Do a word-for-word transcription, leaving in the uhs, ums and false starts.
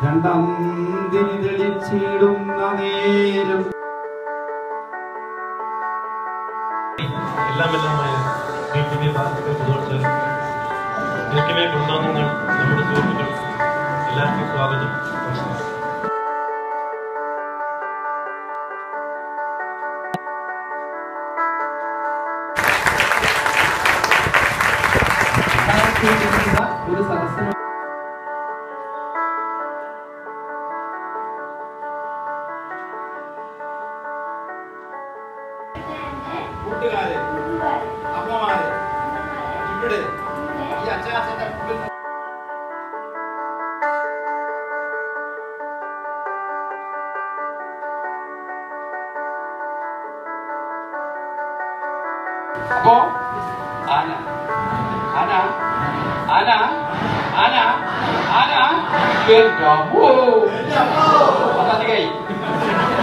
രണ്ടന്തിരി തെളിച്ചിടുന്ന നേരം എല്ലാം എല്ലാമായ വീട്ടിലെ സുഹൃത്തുക്കൾ എനിക്കുമേ കുടുംബാംഗങ്ങൾ നമ്മുടെ സുഹൃത്തുക്കൾ എല്ലാവർക്കും സ്വാഗതം. ഒരു സദസ്സിന് കൂട്ടുകാരെ അമ്മമാരെ ഇവിടെ ഈ അച്ചാച്ചന്റെ അപ്പോ ആന ആന ആന ആന ആന എന്താ അതധികമായി